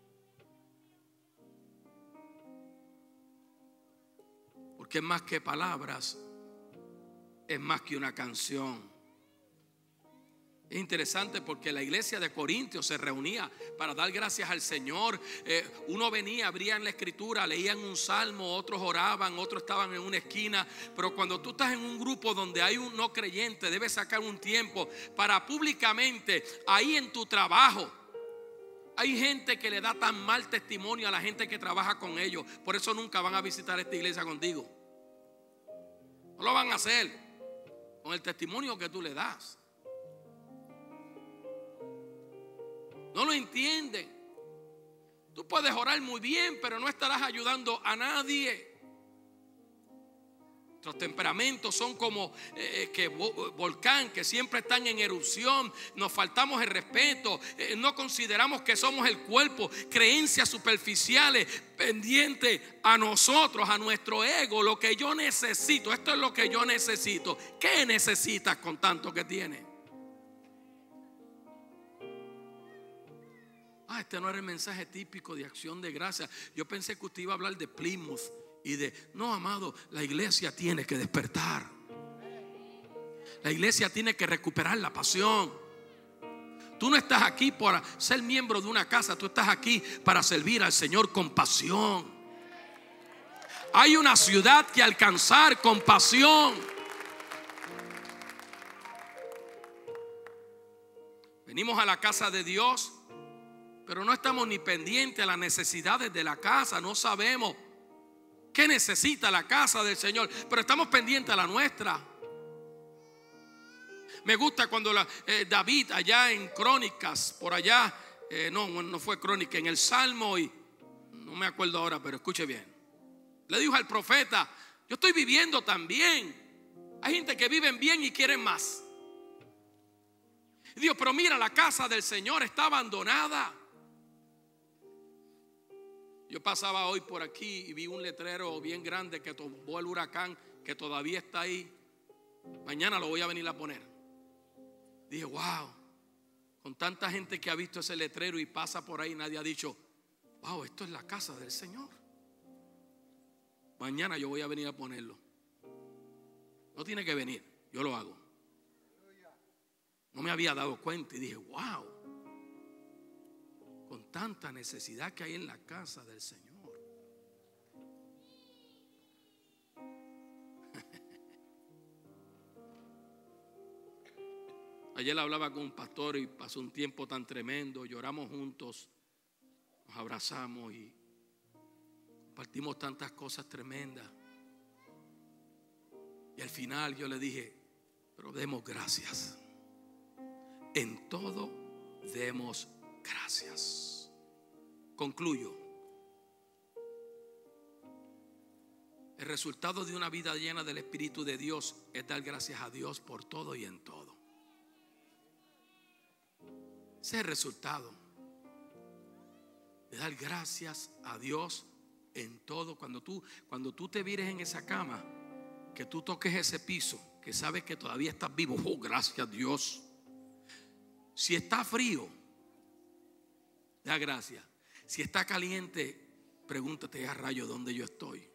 S1: Porque es más que palabras, es más que una canción, Es interesante porque la iglesia de Corintios se reunía para dar gracias al Señor. Uno venía, abrían la escritura, leían un salmo, otros oraban, otros estaban en una esquina. Pero cuando tú estás en un grupo donde hay un no creyente, debes sacar un tiempo para públicamente, ahí en tu trabajo. Hay gente que le da tan mal testimonio a la gente que trabaja con ellos. Por eso nunca van a visitar esta iglesia contigo. No lo van a hacer con el testimonio que tú le das. No lo entienden. Tú puedes orar muy bien, pero no estarás ayudando a nadie. Nuestros temperamentos son como volcán, que siempre están en erupción. Nos faltamos el respeto. No consideramos que somos el cuerpo. Creencias superficiales pendientes a nosotros, a nuestro ego. Lo que yo necesito. Esto es lo que yo necesito. ¿Qué necesitas con tanto que tienes? Este no era el mensaje típico de Acción de Gracias. Yo pensé que usted iba a hablar de Plymouth y de... No, amado, la iglesia tiene que despertar. La iglesia tiene que recuperar la pasión. Tú no estás aquí para ser miembro de una casa. Tú estás aquí para servir al Señor con pasión. Hay una ciudad que alcanzar con pasión. Venimos a la casa de Dios, pero no estamos ni pendientes a las necesidades de la casa. No sabemos qué necesita la casa del Señor, pero estamos pendientes a la nuestra. Me gusta cuando David allá en Crónicas, por allá, no fue Crónica, en el Salmo, y no me acuerdo ahora, pero escuche bien. Le dijo al profeta: yo estoy viviendo tan bien. Hay gente que viven bien y quieren más. Y Dios, pero mira, la casa del Señor está abandonada. Yo pasaba hoy por aquí y vi un letrero bien grande que tomó el huracán, que todavía está ahí. Mañana lo voy a venir a poner. Dije, wow, con tanta gente que ha visto ese letrero y pasa por ahí, nadie ha dicho, wow, esto es la casa del Señor. Mañana yo voy a venir a ponerlo. No tiene que venir, yo lo hago. No me había dado cuenta y dije, wow, con tanta necesidad que hay en la casa del Señor. Ayer hablaba con un pastor y pasó un tiempo tan tremendo. Lloramos juntos, nos abrazamos y compartimos tantas cosas tremendas. Y al final yo le dije, pero demos gracias. En todo demos gracias. Concluyo. El resultado de una vida llena del Espíritu de Dios es dar gracias a Dios por todo y en todo. Ese es el resultado de dar gracias a Dios en todo. Cuando tú te vires en esa cama, que tú toques ese piso, que sabes que todavía estás vivo, oh, gracias a Dios. Si está frío, da gracias. Si está caliente, pregúntate a rayo dónde yo estoy.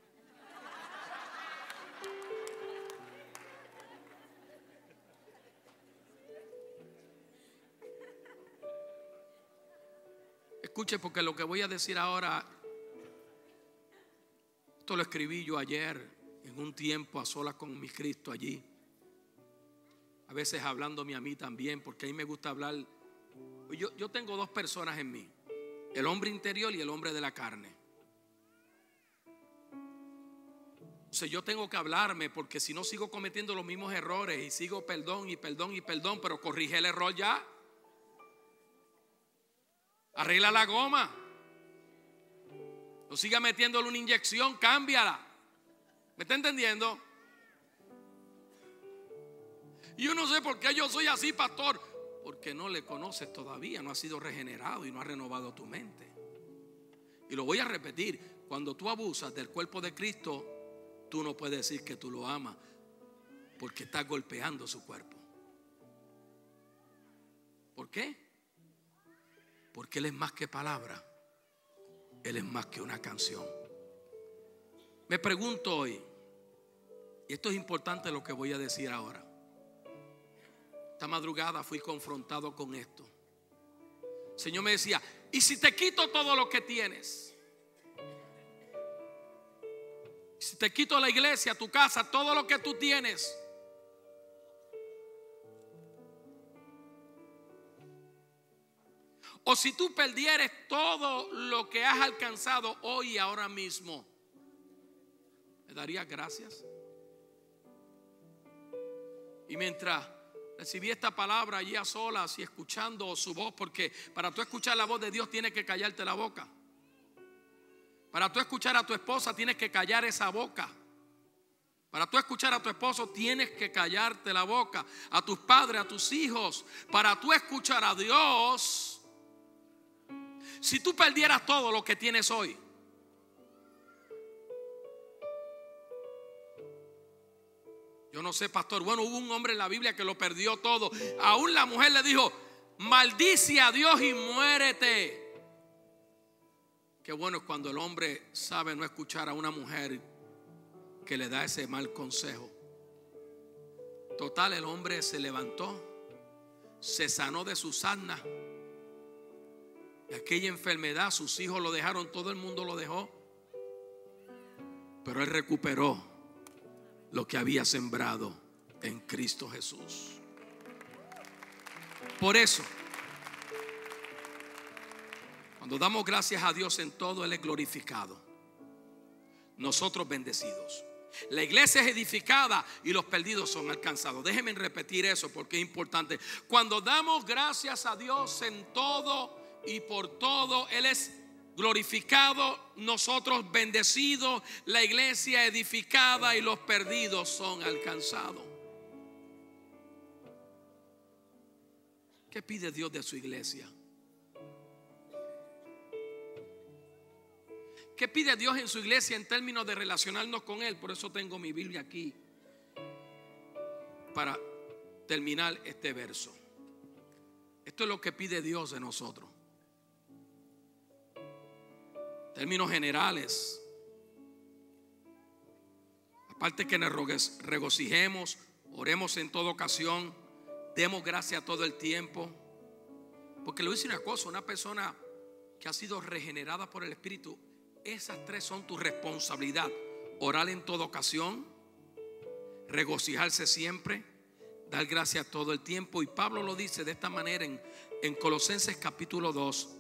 S1: Escuche, porque lo que voy a decir ahora, esto lo escribí yo ayer en un tiempo a solas con mi Cristo allí. A veces hablándome a mí también, porque a mí me gusta hablar. Yo tengo dos personas en mí: el hombre interior y el hombre de la carne. O sea, yo tengo que hablarme, porque si no sigo cometiendo los mismos errores y sigo perdón, pero corrige el error ya. Arregla la goma. No siga metiéndole una inyección, cámbiala. ¿Me está entendiendo? Y yo no sé por qué yo soy así, pastor. Porque no le conoces todavía, no has sido regenerado y no has renovado tu mente. Y lo voy a repetir: cuando tú abusas del cuerpo de Cristo, tú no puedes decir que tú lo amas, porque estás golpeando su cuerpo. ¿Por qué? Porque Él es más que palabra. Él es más que una canción. Me pregunto hoy, y esto es importante lo que voy a decir ahora: Esta madrugada fui confrontado con esto. El Señor me decía: ¿y si te quito todo lo que tienes? Si te quito la iglesia, tu casa, todo lo que tú tienes. O si tú perdieres todo lo que has alcanzado hoy y ahora mismo, ¿me darías gracias? Y mientras recibí esta palabra allí a solas y escuchando su voz, porque para tú escuchar la voz de Dios tienes que callarte la boca. Para tú escuchar a tu esposa tienes que callar esa boca. Para tú escuchar a tu esposo tienes que callarte la boca. A tus padres, a tus hijos. Para tú escuchar a Dios, si tú perdieras todo lo que tienes hoy, yo no sé, pastor. Bueno, hubo un hombre en la Biblia que lo perdió todo. Aún la mujer le dijo: maldice a Dios y muérete. Qué bueno es cuando el hombre sabe no escuchar a una mujer que le da ese mal consejo. Total, el hombre se levantó, se sanó de su sarna, de aquella enfermedad. Sus hijos lo dejaron, todo el mundo lo dejó, pero él recuperó lo que había sembrado en Cristo Jesús. Por eso, cuando damos gracias a Dios en todo, Él es glorificado, nosotros bendecidos. La iglesia es edificada y los perdidos son alcanzados. Déjenme repetir eso porque es importante. Cuando damos gracias a Dios en todo y por todo, Él es glorificado, nosotros bendecidos, la iglesia edificada y los perdidos son alcanzados. ¿Qué pide Dios de su iglesia? ¿Qué pide Dios en su iglesia en términos de relacionarnos con Él? Por eso tengo mi Biblia aquí para terminar este verso. Esto es lo que pide Dios de nosotros. En términos generales, aparte que nos regocijemos, oremos en toda ocasión, demos gracias todo el tiempo. Porque le voy a decir una cosa: una persona que ha sido regenerada por el Espíritu, esas tres son tu responsabilidad: orar en toda ocasión, regocijarse siempre, dar gracias todo el tiempo. Y Pablo lo dice de esta manera en Colosenses capítulo 2.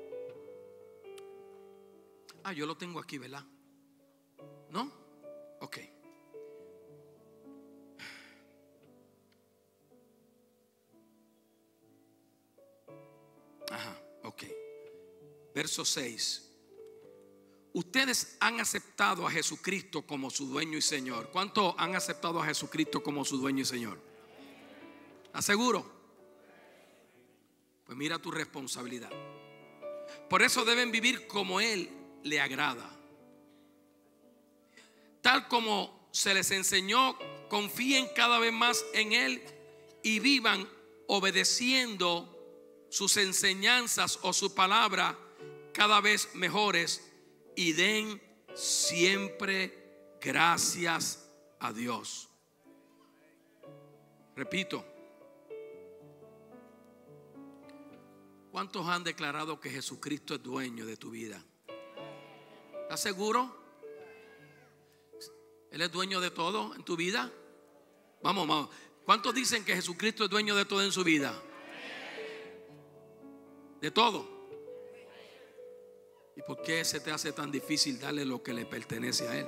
S1: Yo lo tengo aquí, ¿verdad? ¿No? Ok. Ok. Verso 6. Ustedes han aceptado a Jesucristo como su dueño y Señor. ¿Cuántos han aceptado a Jesucristo como su dueño y Señor? ¿Estás seguro? Pues mira tu responsabilidad. Por eso deben vivir como Él le agrada. Tal como se les enseñó, confíen cada vez más en Él y vivan obedeciendo sus enseñanzas o su palabra cada vez mejores. Y den siempre gracias a Dios. Repito, ¿cuántos han declarado que Jesucristo es dueño de tu vida? ¿Estás seguro? ¿Él es dueño de todo en tu vida? Vamos. ¿Cuántos dicen que Jesucristo es dueño de todo en su vida? De todo. ¿Y por qué se te hace tan difícil darle lo que le pertenece a Él?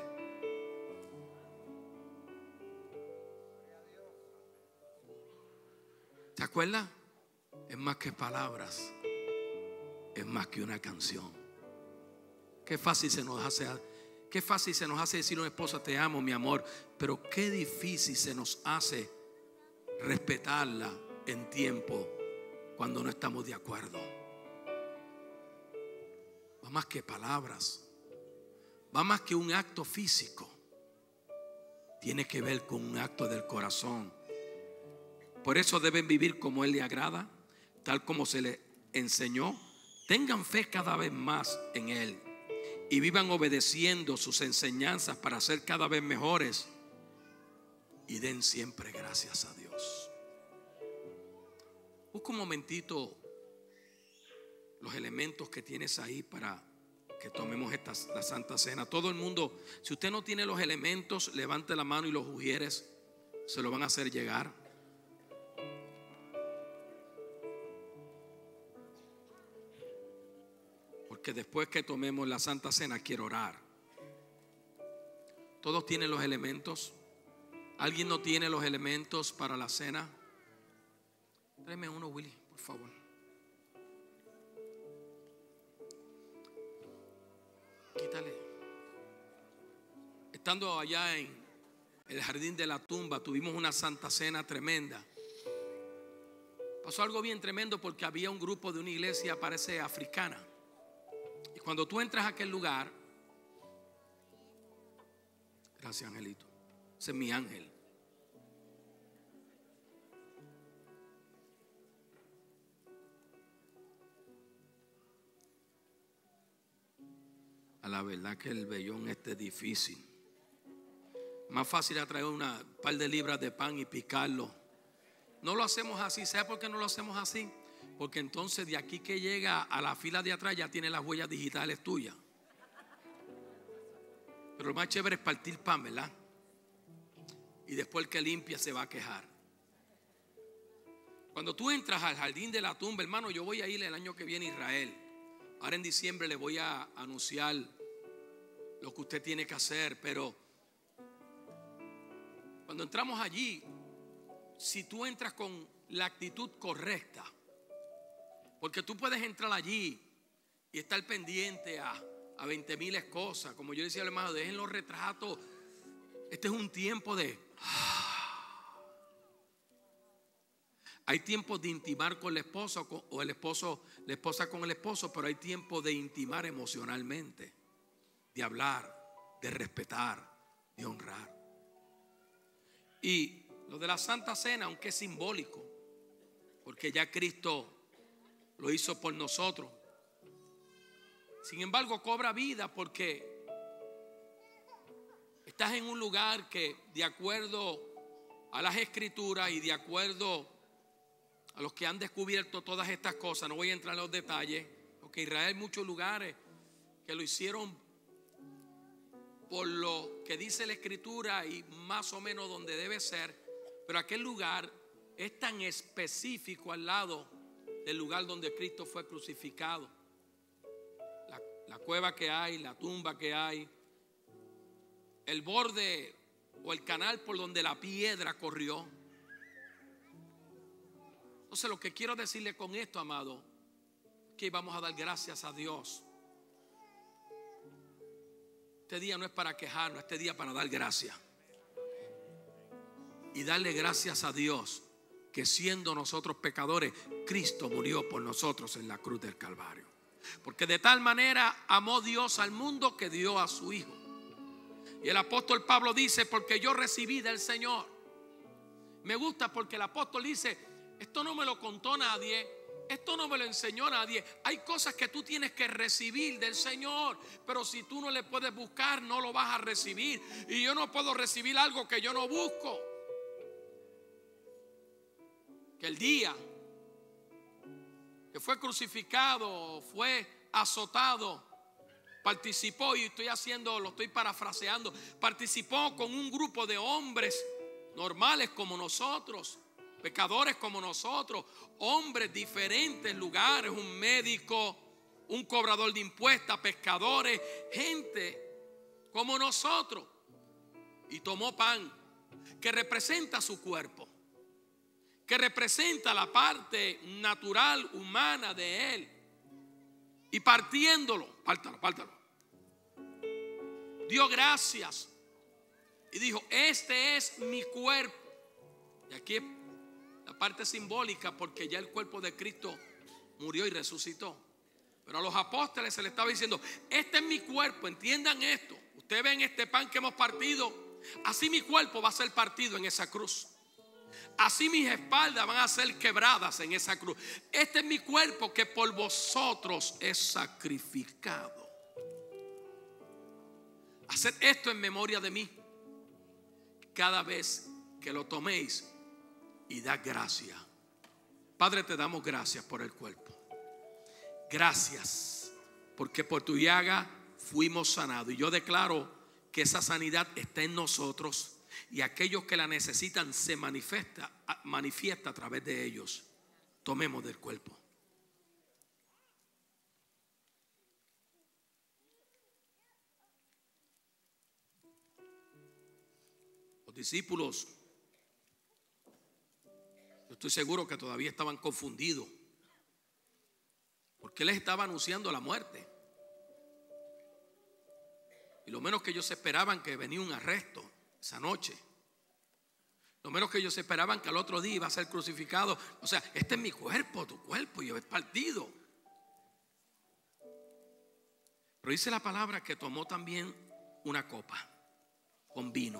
S1: ¿Te acuerdas? Es más que palabras, es más que una canción. Qué fácil se nos hace decir a una esposa: te amo, mi amor. Pero qué difícil se nos hace respetarla en tiempo cuando no estamos de acuerdo. Va más que palabras, va más que un acto físico. Tiene que ver con un acto del corazón. Por eso deben vivir como Él le agrada, tal como se le enseñó. Tengan fe cada vez más en Él y vivan obedeciendo sus enseñanzas para ser cada vez mejores. Y den siempre gracias a Dios. Busca un momentito los elementos que tienes ahí para que tomemos la Santa Cena. Todo el mundo, si usted no tiene los elementos, levante la mano y los ujieres se lo van a hacer llegar. Porque después que tomemos la Santa Cena quiero orar. ¿Todos tienen los elementos? ¿Alguien no tiene los elementos para la cena? Tráeme uno, Willy, por favor. Quítale. Estando allá en el jardín de la tumba, tuvimos una Santa Cena tremenda. Pasó algo bien tremendo porque había un grupo de una iglesia, parece africana. Y cuando tú entras a aquel lugar, gracias, Angelito, ese es mi ángel. A la verdad que el vellón es difícil. Más fácil es traer un par de libras de pan y picarlo. No lo hacemos así. ¿Sabe por qué no lo hacemos así? Porque entonces de aquí que llega a la fila de atrás ya tiene las huellas digitales tuyas. Pero lo más chévere es partir pan, ¿verdad? Y después el que limpia se va a quejar. Cuando tú entras al jardín de la tumba, hermano, yo voy a ir el año que viene a Israel. Ahora en diciembre le voy a anunciar lo que usted tiene que hacer. Pero cuando entramos allí, si tú entras con la actitud correcta, porque tú puedes entrar allí y estar pendiente a 20,000 cosas. Como yo decía al hermano, dejen los retratos. Este es un tiempo de... Hay tiempo de intimar con la esposa o el esposo, la esposa con el esposo, pero hay tiempo de intimar emocionalmente, de hablar, de respetar, de honrar. Y lo de la Santa Cena, aunque es simbólico, porque ya Cristo lo hizo por nosotros, sin embargo cobra vida porque estás en un lugar que, de acuerdo a las Escrituras y de acuerdo a los que han descubierto todas estas cosas, no voy a entrar en los detalles, porque en Israel hay muchos lugares que lo hicieron por lo que dice la Escritura y más o menos donde debe ser, pero aquel lugar es tan específico al lado del lugar donde Cristo fue crucificado. La cueva que hay, la tumba que hay, el borde o el canal por donde la piedra corrió. Entonces lo que quiero decirle con esto, amado, que vamos a dar gracias a Dios. Este día no es para quejarnos, este día para dar gracias. Y darle gracias a Dios que siendo nosotros pecadores, Cristo murió por nosotros en la cruz del Calvario. Porque de tal manera amó Dios al mundo que dio a su Hijo. Y el apóstol Pablo dice, porque yo recibí del Señor. Me gusta porque el apóstol dice, esto no me lo contó nadie, esto no me lo enseñó nadie. Hay cosas que tú tienes que recibir del Señor, pero si tú no le puedes buscar, no lo vas a recibir. Y yo no puedo recibir algo que yo no busco. Que el día que fue crucificado, fue azotado, participó, y lo estoy parafraseando, participó con un grupo de hombres normales como nosotros, pecadores como nosotros, hombres de diferentes lugares, un médico, un cobrador de impuestos, pescadores, gente como nosotros, y tomó pan que representa su cuerpo, que representa la parte natural, humana de él, y partiéndolo, pártalo, dio gracias y dijo, este es mi cuerpo. Y aquí la parte simbólica, porque ya el cuerpo de Cristo murió y resucitó. Pero a los apóstoles se les estaba diciendo, este es mi cuerpo, entiendan esto. Ustedes ven este pan que hemos partido, así mi cuerpo va a ser partido en esa cruz. Así mis espaldas van a ser quebradas en esa cruz. Este es mi cuerpo que por vosotros es sacrificado. Haced esto en memoria de mí cada vez que lo toméis y dad gracia. Padre, te damos gracias por el cuerpo. Gracias porque por tu llaga fuimos sanados. Y yo declaro que esa sanidad está en nosotros, y aquellos que la necesitan se manifiesta a través de ellos. Tomemos del cuerpo. Los discípulos, yo estoy seguro que todavía estaban confundidos, porque les estaba anunciando la muerte. Y lo menos que ellos esperaban que venía un arresto esa noche. Lo menos que ellos esperaban que al otro día iba a ser crucificado. O sea, este es mi cuerpo, tu cuerpo, y es partido. Pero dice la palabra que tomó también una copa con vino.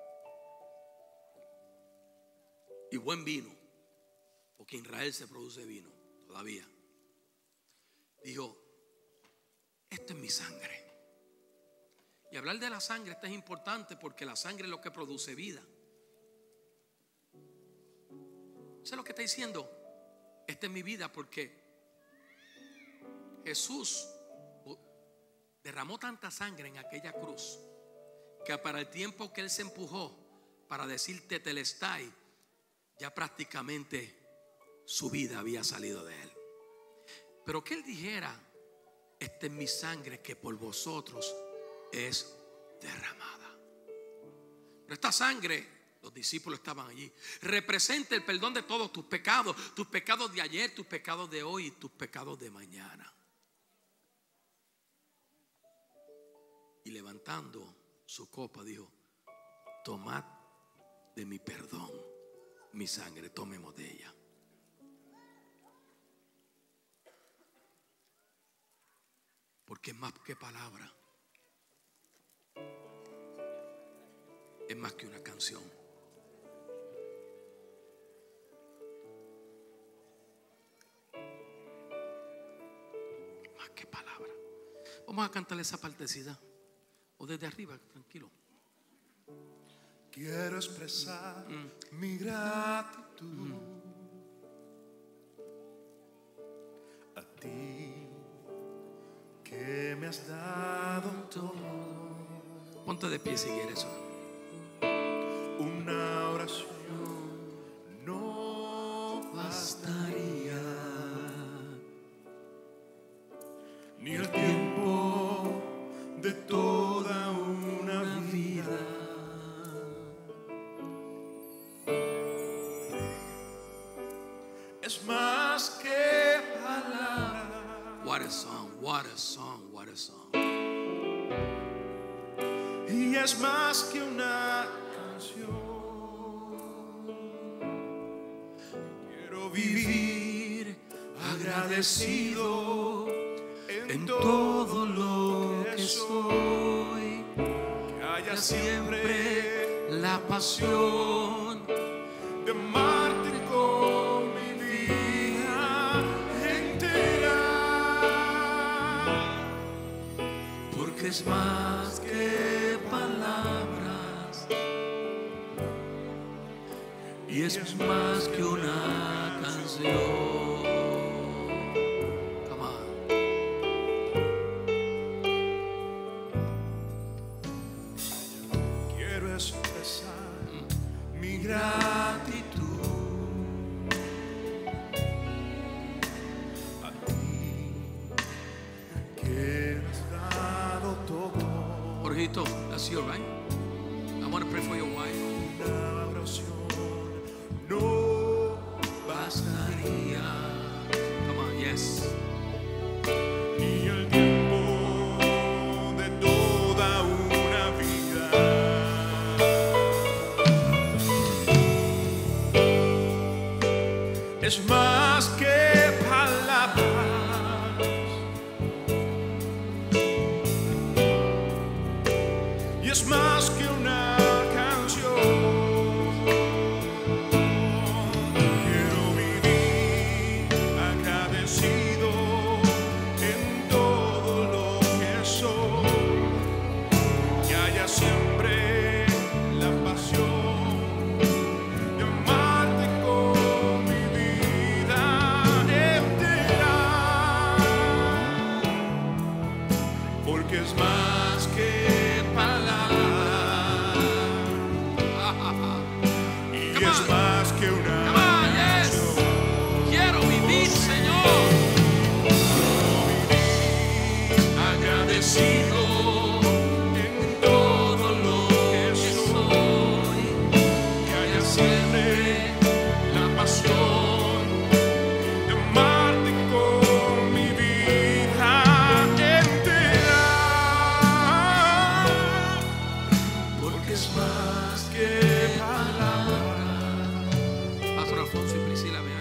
S1: Y buen vino, porque en Israel se produce vino todavía. Dijo: esto es mi sangre. Y hablar de la sangre, esto es importante, porque la sangre es lo que produce vida. ¿Sabes lo que está diciendo? Esta es mi vida, porque Jesús derramó tanta sangre en aquella cruz que para el tiempo que Él se empujó para decir tetelestai, ya prácticamente su vida había salido de Él. Pero que Él dijera: esta es mi sangre que por vosotros es derramada. Pero esta sangre, los discípulos estaban allí, representa el perdón de todos tus pecados de ayer, tus pecados de hoy y tus pecados de mañana. Y levantando su copa dijo: tomad de mi perdón, mi sangre, tomemos de ella. Porque es más que palabra, es más que una canción. Más que palabra. Vamos a cantar esa partecita, o desde arriba, tranquilo.
S3: Quiero expresar mi gratitud a ti, que me has dado todo.
S1: Ponte de pie si quieres eso.
S3: Una oración no bastaría, ni el tiempo de toda una vida. Es más que palabras.
S1: What a song, what a song, what a song.
S3: Y es más que una canción. Quiero vivir agradecido en todo lo que soy. Que haya siempre
S1: La pasión
S3: de amarte con mi vida entera.
S1: porque es más que palabras y es más que una canción. Come on.
S3: Quiero expresar mi gratitud a ti, que has dado todo.
S1: Jorgito, that's you, right? I want to pray for your wife.
S3: Una oración no
S1: Bastaría. Come on, yes.
S3: y el tiempo de toda una vida. Es más que palabras, y es más que una canción. Quiero vivir agradecido porque es más que palabras y
S1: Come
S3: es
S1: on.
S3: más que una
S1: Come on, yes.
S3: canción.
S1: Quiero vivir, Señor,
S3: Agradecido en todo lo que soy, que haya siempre la pasión de amarte con mi vida entera, porque es más que palabras,
S1: Pastor Alfonso y Priscila, ven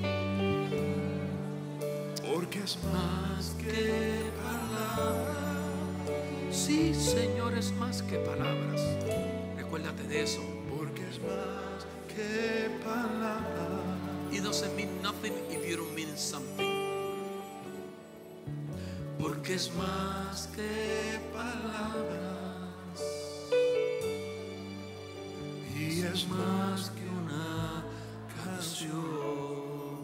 S3: porque es más que palabras.
S1: aquí. Sí, Señor, es más que palabras. Recuérdate de eso.
S3: Porque es más que palabras.
S1: It doesn't mean nothing if you don't mean something. Porque es más que palabras
S3: Y es
S1: más que una canción.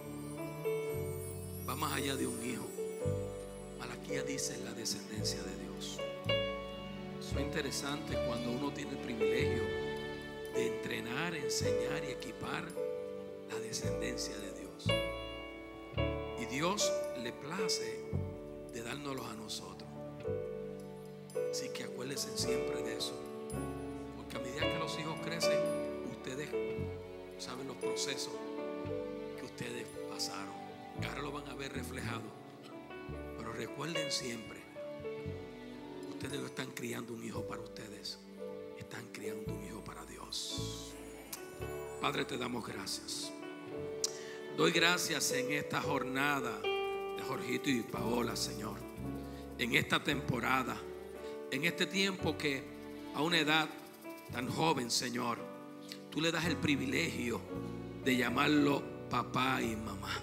S1: Va más allá de un hijo. Malaquías dice la descendencia de Dios. Eso es interesante cuando uno tiene el privilegio de entrenar, enseñar y equipar la descendencia de Dios. Y Dios le place de dárnoslos a nosotros. Así que acuérdense siempre de eso. Porque a medida que los hijos crecen, ustedes saben los procesos que ustedes pasaron. Y ahora lo van a ver reflejado. Pero recuerden siempre, ustedes no están criando un hijo para ustedes, están criando un hijo para Dios. Padre, te damos gracias. Doy gracias en esta jornada de Jorgito y Paola, Señor. En esta temporada, en este tiempo que a una edad tan joven, Señor, tú le das el privilegio de llamarlo papá y mamá.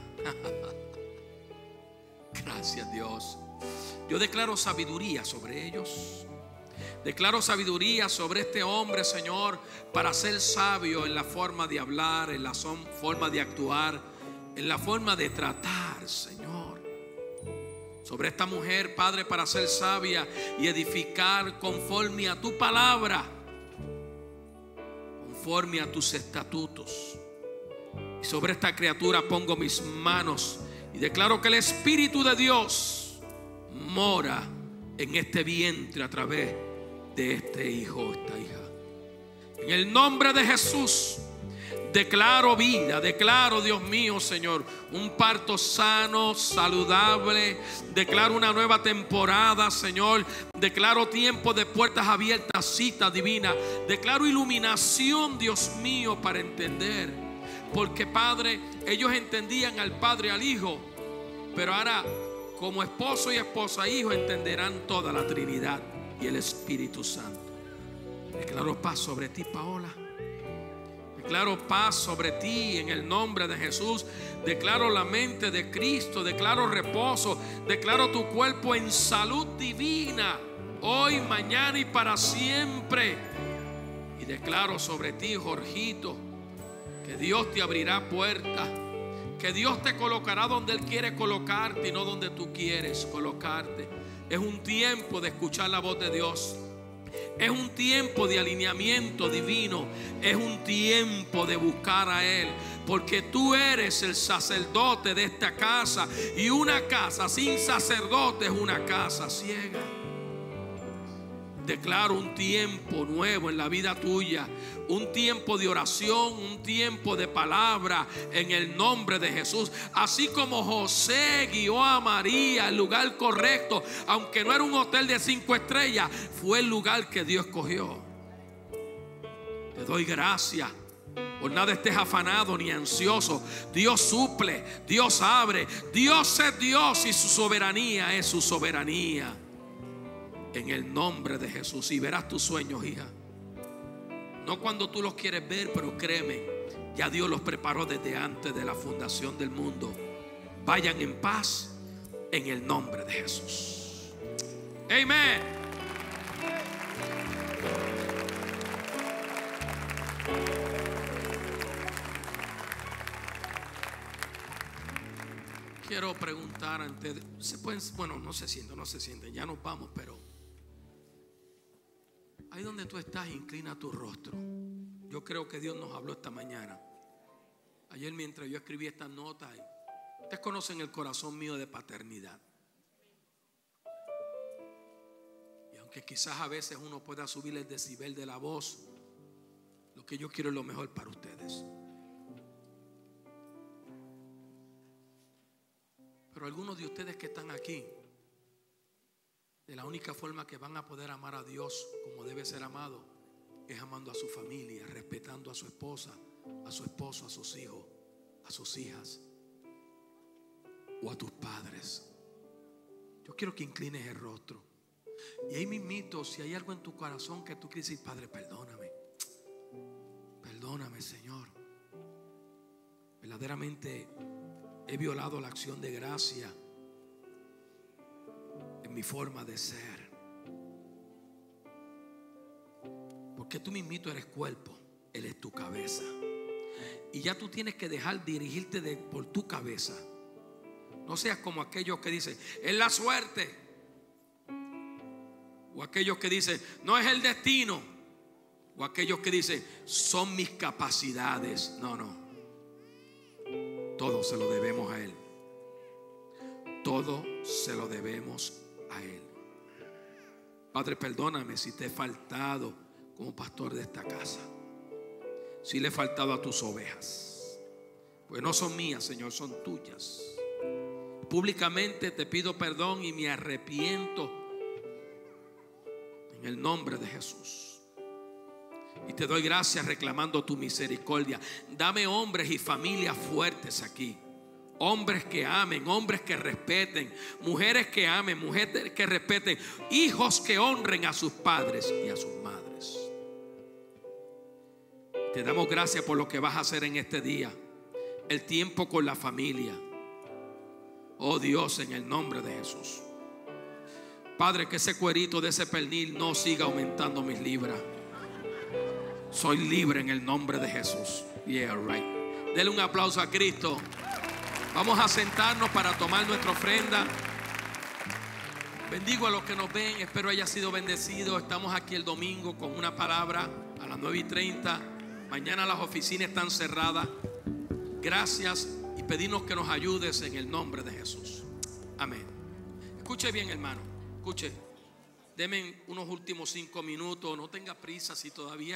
S1: Gracias, Dios. Yo declaro sabiduría sobre ellos. Declaro sabiduría sobre este hombre, Señor, para ser sabio en la forma de hablar, en la forma de actuar, en la forma de tratar, Señor. Sobre esta mujer, Padre, para ser sabia y edificar conforme a tu palabra, conforme a tus estatutos. Y sobre esta criatura pongo mis manos y declaro que el Espíritu de Dios mora en este vientre a través de este hijo, esta hija. En el nombre de Jesús declaro vida, declaro, Dios mío, Señor, un parto sano, saludable. Declaro una nueva temporada, Señor. Declaro tiempo de puertas abiertas, cita divina. Declaro iluminación, Dios mío, para entender. Porque, Padre, ellos entendían al Padre y al Hijo, pero ahora como esposo y esposa, hijo, entenderán toda la Trinidad y el Espíritu Santo. Declaro paz sobre ti, Paola. Declaro paz sobre ti en el nombre de Jesús. Declaro la mente de Cristo. Declaro reposo. Declaro tu cuerpo en salud divina, hoy, mañana y para siempre. Y declaro sobre ti, Jorgito, que Dios te abrirá puertas, que Dios te colocará donde Él quiere colocarte y no donde tú quieres colocarte. Es un tiempo de escuchar la voz de Dios. Es un tiempo de alineamiento divino. Es un tiempo de buscar a Él, porque tú eres el sacerdote de esta casa, y una casa sin sacerdote es una casa ciega. Declaro un tiempo nuevo en la vida tuya, un tiempo de oración, un tiempo de palabra en el nombre de Jesús. Así como José guió a María al lugar correcto, aunque no era un hotel de 5 estrellas, fue el lugar que Dios escogió. Te doy gracias. Por nada estés afanado ni ansioso. Dios suple, Dios abre. Dios es Dios y su soberanía es su soberanía. En el nombre de Jesús. Y verás tus sueños, hija. No cuando tú los quieres ver, pero créeme, ya Dios los preparó desde antes de la fundación del mundo. Vayan en paz en el nombre de Jesús. Amén. Quiero preguntar antes, ¿se pueden? Bueno, no se sienten, ya nos vamos, pero ahí donde tú estás, inclina tu rostro. Yo creo que Dios nos habló esta mañana. Ayer mientras yo escribí estas notas, ustedes conocen el corazón mío de paternidad. Y aunque quizás a veces uno pueda subir el decibel de la voz, lo que yo quiero es lo mejor para ustedes. Pero algunos de ustedes que están aquí, de la única forma que van a poder amar a Dios como debe ser amado, es amando a su familia, respetando a su esposa, a su esposo, a sus hijos, a sus hijas o a tus padres. Yo quiero que inclines el rostro. Y ahí mismito, si hay algo en tu corazón que tú quieres decir: Padre, perdóname, perdóname, Señor, verdaderamente he violado la acción de gracia en mi forma de ser. Porque tú mismito eres cuerpo, Él es tu cabeza. Y ya tú tienes que dejar dirigirte por tu cabeza. No seas como aquellos que dicen: es la suerte. O aquellos que dicen: no es el destino. O aquellos que dicen: son mis capacidades. No. Todo se lo debemos a Él. Todo se lo debemos a Él. Padre, perdóname si te he faltado como pastor de esta casa. Si le he faltado a tus ovejas, pues no son mías, Señor, son tuyas. Públicamente te pido perdón y me arrepiento en el nombre de Jesús. Y te doy gracias reclamando tu misericordia. Dame hombres y familias fuertes aquí. Hombres que amen, hombres que respeten, mujeres que amen, mujeres que respeten, hijos que honren a sus padres y a sus madres. Te damos gracias por lo que vas a hacer en este día. El tiempo con la familia. Oh Dios, en el nombre de Jesús. Padre, que ese cuerito de ese pernil no siga aumentando mis libras. Soy libre en el nombre de Jesús. Yeah, right. Dele un aplauso a Cristo. Vamos a sentarnos para tomar nuestra ofrenda. Bendigo a los que nos ven. Espero haya sido bendecido. Estamos aquí el domingo con una palabra a las 9:30. Mañana las oficinas están cerradas. Gracias y pedimos que nos ayudes en el nombre de Jesús. Amén. Escuche bien, hermano. Escuche. Deme unos últimos 5 minutos. No tenga prisa si todavía